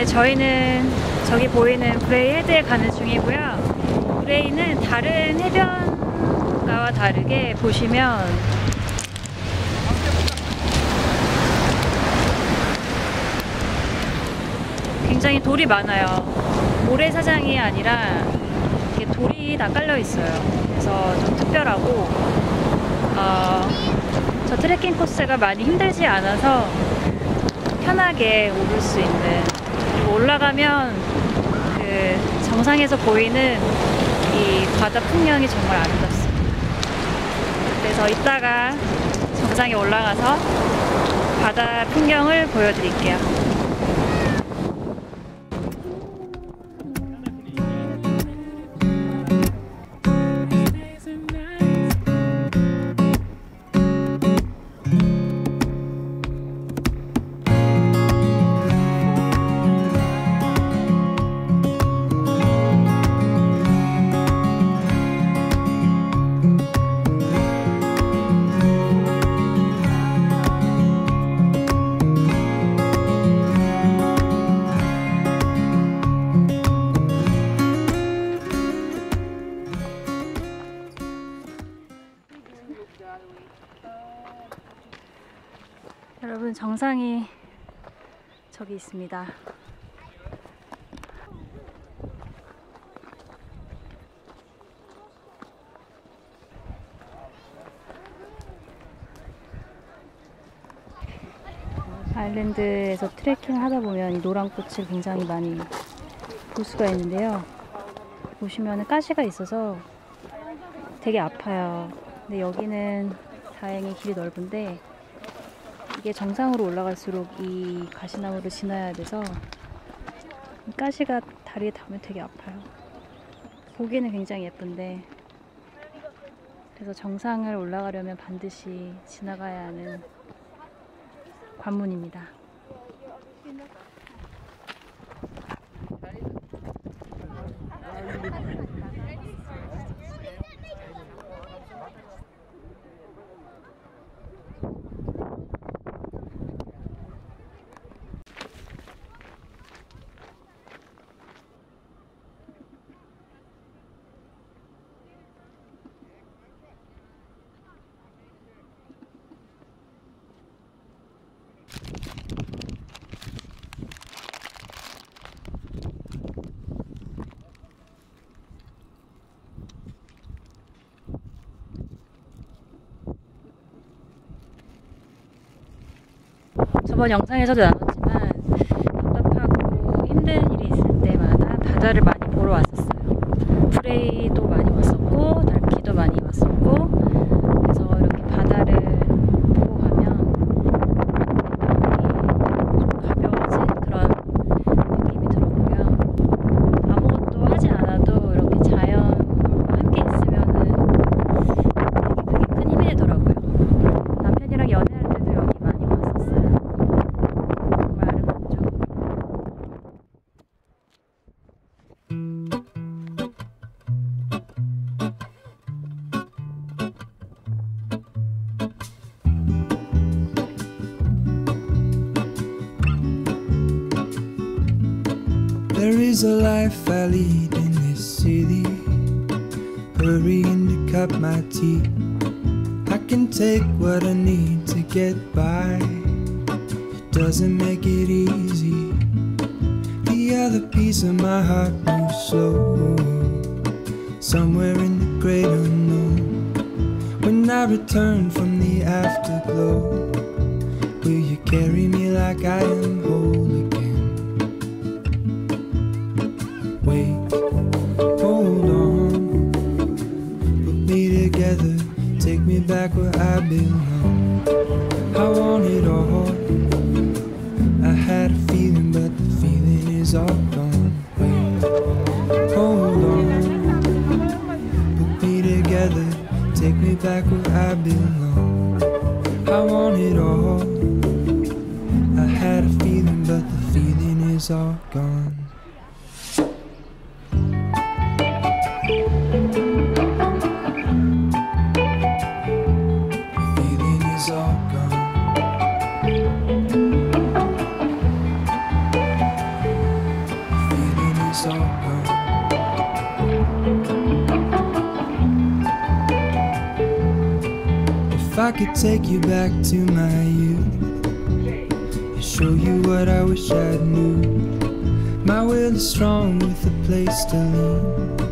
네, 저희는 저기 보이는 브레이 헤드에 가는 중이고요. 브레이는 다른 해변가와 다르게 보시면 굉장히 돌이 많아요. 모래사장이 아니라 이렇게 돌이 다 깔려 있어요. 그래서 좀 특별하고 저 트레킹 코스가 많이 힘들지 않아서 편하게 오를 수 있는, 그리고 올라가면 그 정상에서 보이는 이 바다 풍경이 정말 아름답습니다. 그래서 이따가 정상에 올라가서 바다 풍경을 보여드릴게요. 여러분, 정상이 저기 있습니다. 아일랜드에서 트레킹 하다 보면 이 노란 꽃을 굉장히 많이 볼 수가 있는데요. 보시면 가시가 있어서 되게 아파요. 근데 여기는 다행히 길이 넓은데 이게 정상으로 올라갈수록 이 가시나무를 지나야 돼서 가시가 다리에 닿으면 되게 아파요. 보기에는 굉장히 예쁜데, 그래서 정상을 올라가려면 반드시 지나가야 하는 관문입니다. 저번 영상에서도 나눴지만 답답하고 힘든 일이 있을 때마다 바다를 많이 보러 왔었어요. 브레이도 많이 왔었고 달키도 많이 왔었고, 그래서 이렇게 바다를 보고 가면 좀 가벼워진 그런 느낌이 들었고요. 아무것도 하지 않아도 이렇게 자연과 함께 있으면은 되게 큰 힘이 되더라고요. 남편이랑 연애할 때도 여기 많이 왔었어요. 정말 아름답죠. There is a life I lead in this city, hurrying to cut my teeth. I can take what I need to get by. It doesn't make it easy. The other piece of my heart moves slow, somewhere in the great unknown. When I return from the afterglow, will you carry me like I am whole again? Wait, hold on, put me together, take me back where I belong. I want it all. I had a feeling, but the feeling is all gone. Wait, hold on, put me together, take me back where I belong. I want it all. I had a feeling, but the feeling is all gone. I could take you back to my youth and show you what I wish I knew. My will is strong with a place to lean.